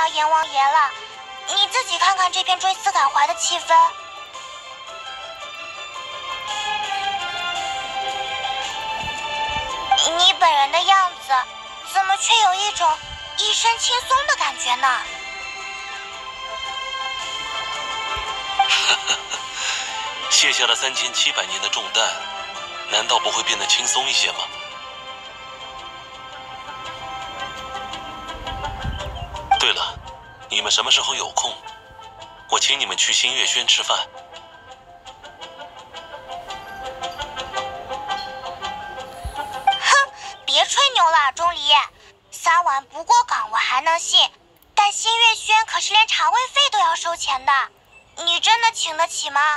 到阎王爷了，你自己看看这片追思感怀的气氛。你本人的样子，怎么却有一种一身轻松的感觉呢？ 卸下了3700年的重担，难道不会变得轻松一些吗？对了，你们什么时候有空？我请你们去新月轩吃饭。 哼，别吹牛了，钟离。3碗不过岗我还能信，但新月轩可是连茶位费都要收钱的，你真的请得起吗？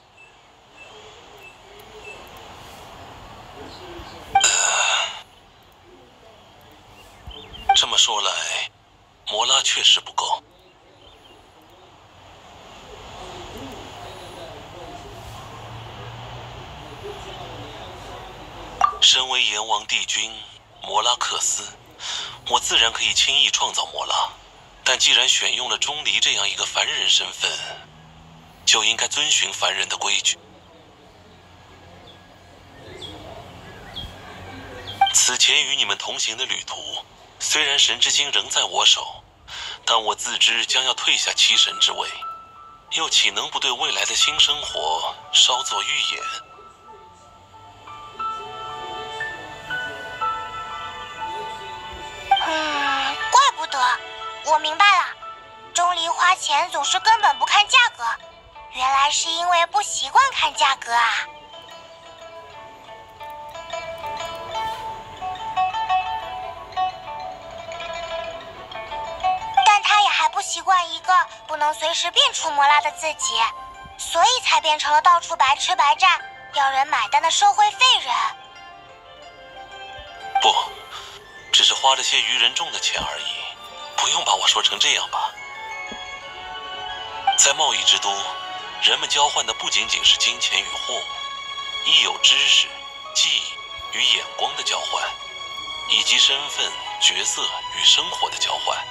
这么说来，摩拉确实不够。身为阎王帝君摩拉克斯，我自然可以轻易创造摩拉，但既然选用了钟离这样一个凡人身份，就应该遵循凡人的规矩。此前与你们同行的旅途，虽然神之心仍在我手，但我自知将要退下七神之位，又岂能不对未来的新生活稍作预演？ 怪不得，我明白了，钟离花钱总是根本不看价格，原来是因为不习惯看价格啊。但他也还不习惯一个不能随时变出摩拉的自己，所以才变成了到处白吃白占、要人买单的社会废人。 不，只是花了些愚人众的钱而已，不用把我说成这样吧。在贸易之都，人们交换的不仅仅是金钱与货物，亦有知识、技艺与眼光的交换，以及身份、角色与生活的交换。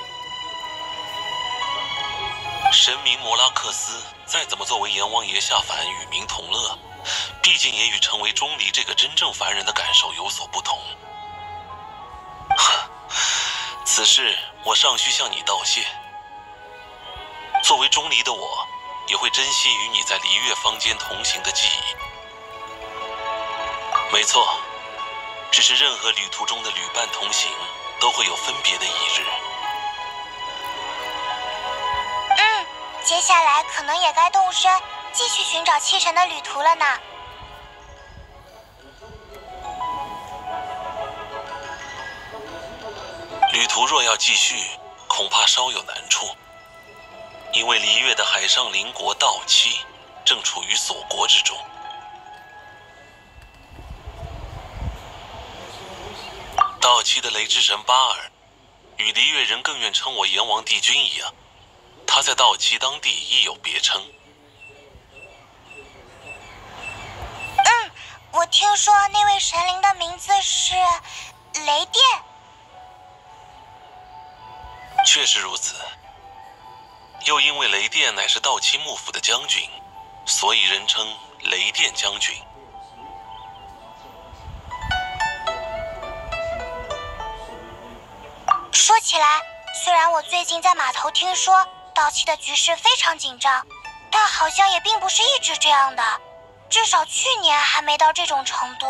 神明摩拉克斯再怎么作为阎王爷下凡与民同乐，毕竟也与成为钟离这个真正凡人的感受有所不同。此事我尚需向你道谢。作为钟离的我，也会珍惜与你在离月坊间同行的记忆。没错，只是任何旅途中的旅伴同行，都会有分别的一日。 接下来可能也该动身，继续寻找七神的旅途了呢。 旅途若要继续，恐怕稍有难处，因为离月的海上邻国道期正处于锁国之中。道期的雷之神巴尔，与离月人更愿称我阎王帝君一样，他在道期当地亦有别称。 我听说那位神灵的名字是雷电。 确实如此，又因为雷电乃是道期幕府的将军，所以人称雷电将军。 说起来，虽然我最近在码头听说道期的局势非常紧张，但好像也并不是一直这样的，至少去年还没到这种程度。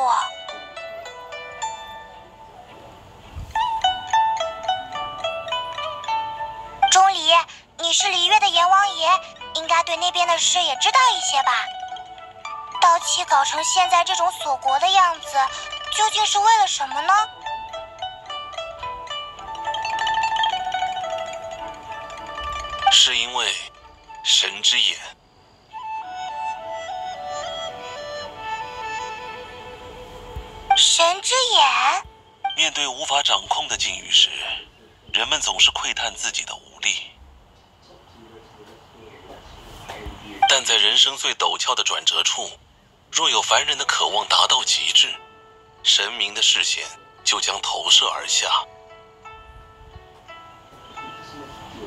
钟离，你是离月的阎王爷，应该对那边的事也知道一些吧？道期搞成现在这种锁国的样子，究竟是为了什么呢？ 是因为神之眼。 神之眼？ 面对无法掌控的境遇时，人们总是窥探自己的无力。但在人生最陡峭的转折处，若有凡人的渴望达到极致，神明的视线就将投射而下。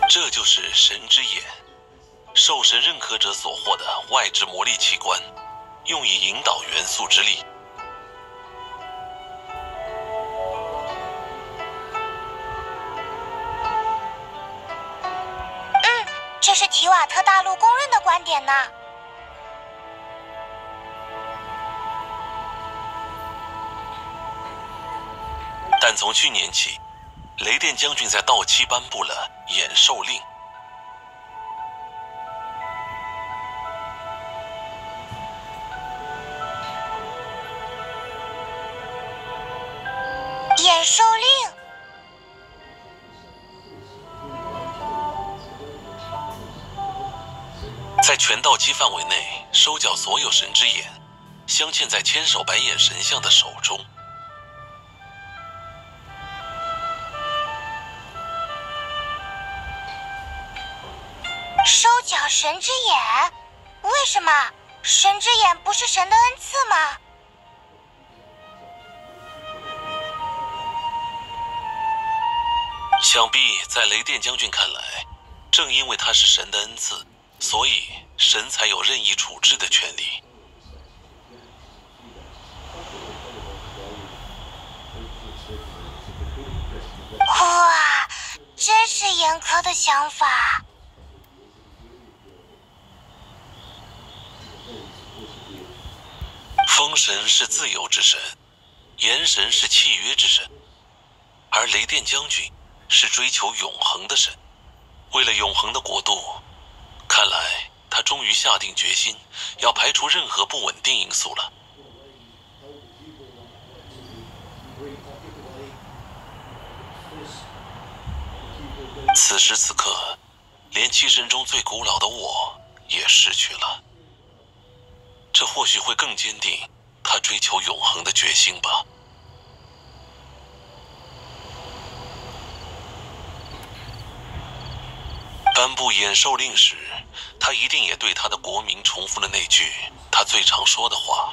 这就是神之眼，受神认可者所获的外置魔力器官，用以引导元素之力。 这是提瓦特大陆公认的观点呢。 但从去年起，雷电将军在道期颁布了演授令。 演授令。 在全道期范围内收缴所有神之眼，镶嵌在千手白眼神像的手中。 收缴神之眼？为什么？神之眼不是神的恩赐吗？ 想必在雷电将军看来，正因为它是神的恩赐，所以神才有任意处置的权利。 哇，真是严苛的想法。 风神是自由之神，炎神是契约之神，而雷电将军是追求永恒的神。为了永恒的国度，看来他终于下定决心，要排除任何不稳定因素了。此时此刻，连七神中最古老的我也逝去了。这或许会更坚定他追求永恒的决心吧。颁布演授令时，他一定也对他的国民重复了那句他最常说的话：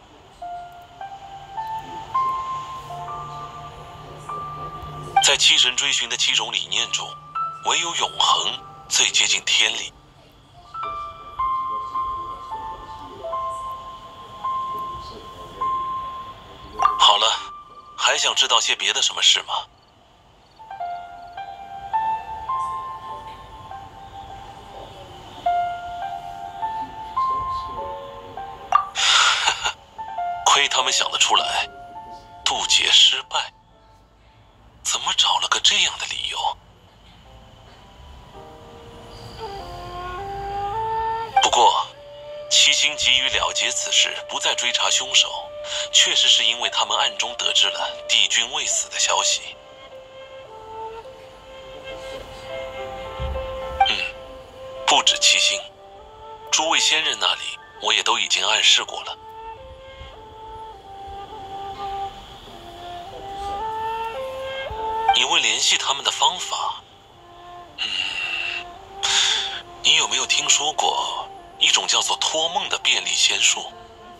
在七神追寻的7种理念中，唯有永恒最接近天理。好了，还想知道些别的什么事吗？亏他们想得出来，渡劫失败，怎么找了个这样的理由？不过，七星急于了结此事，不再追查凶手，确实是因为他们暗中得知了帝君未死的消息。不止七星，诸位先人那里我也都已经暗示过了。你问联系他们的方法，你有没有听说过一种叫做托梦的便利仙术？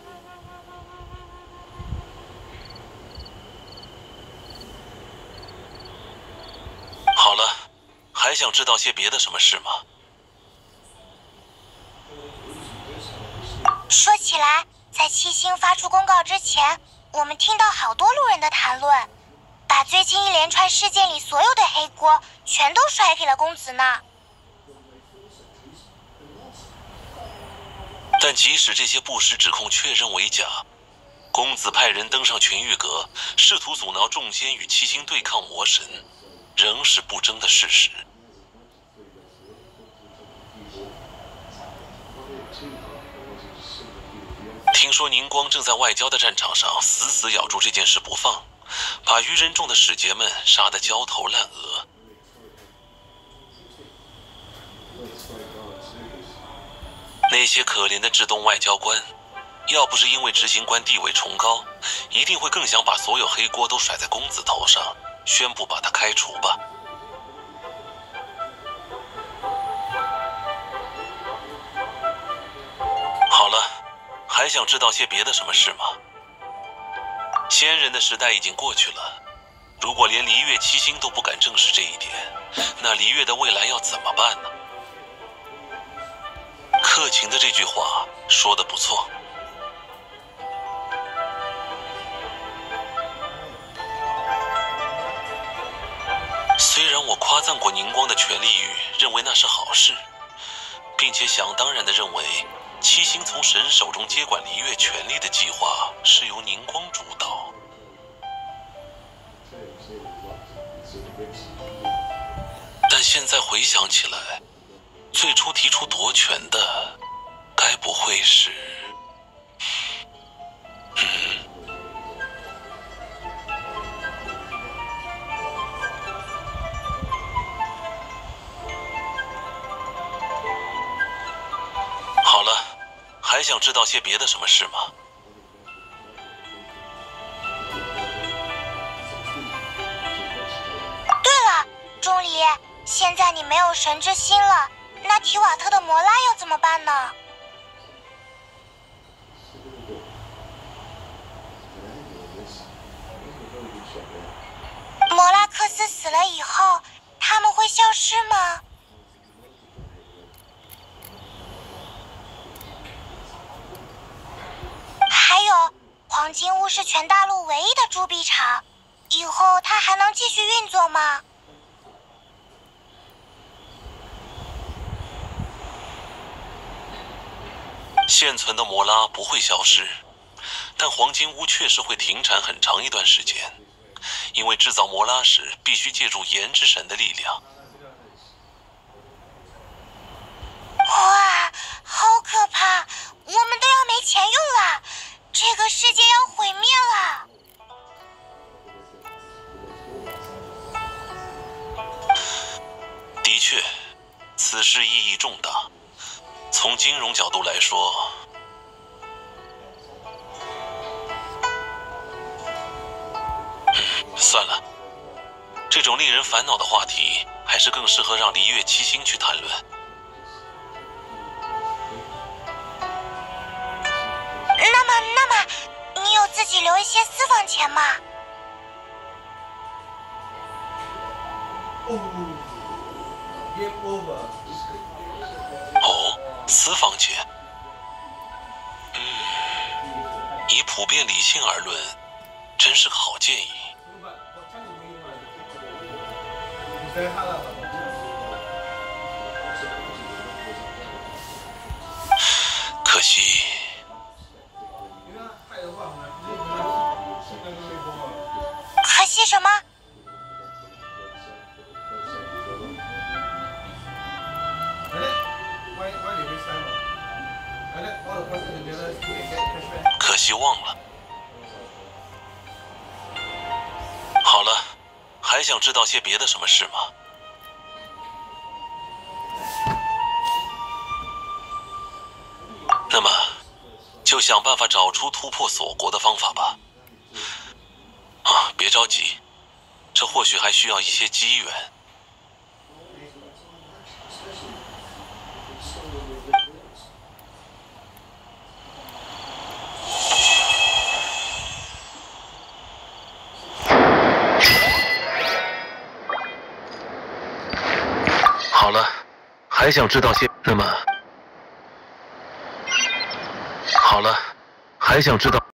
好了，还想知道些别的什么事吗？ 说起来，在七星发出公告之前，我们听到好多路人的谈论，把最近一连串事件里所有的黑锅全都甩给了公子呢。 但即使这些不实指控确认为假，公子派人登上群玉阁，试图阻挠众仙与七星对抗魔神，仍是不争的事实。听说宁光正在外交的战场上死死咬住这件事不放，把愚人众的使节们杀得焦头烂额。那些可怜的制动外交官，要不是因为执行官地位崇高，一定会更想把所有黑锅都甩在公子头上，宣布把他开除吧。好了，还想知道些别的什么事吗？仙人的时代已经过去了， 如果连璃月七星都不敢正视这一点，那璃月的未来要怎么办呢？克勤的这句话说得不错。虽然我夸赞过宁光的权力欲，认为那是好事，并且想当然地认为七星从神手中接管璃月权力的计划是由宁光主导。但现在回想起来，最初提出夺权的，该不会是……好了，还想知道些别的什么事吗？ 对了，钟离，现在你没有神之心了，那提瓦特的摩拉要怎么办呢？摩拉克斯死了以后，他们会消失吗？还有，黄金屋是全大陆唯一的铸币厂，以后它还能继续运作吗？ 现存的摩拉不会消失，但黄金屋确实会停产很长一段时间，因为制造摩拉时必须借助炎之神的力量。 哇，好可怕！我们都要没钱用了，这个世界要毁灭了。 的确，此事意义重大。从金融角度来说，算了，这种令人烦恼的话题，还是更适合让璃月七星去谈论。 那么，你有自己留一些私房钱吗？ 哦，私房钱。以普遍理性而论，真是个好建议。可惜。 可惜什么？ 可惜忘了。好了，还想知道些别的什么事吗？那么，就想办法找出突破锁国的方法吧。别着急，这或许还需要一些机缘。好了，还想知道些……那么，好了，还想知道。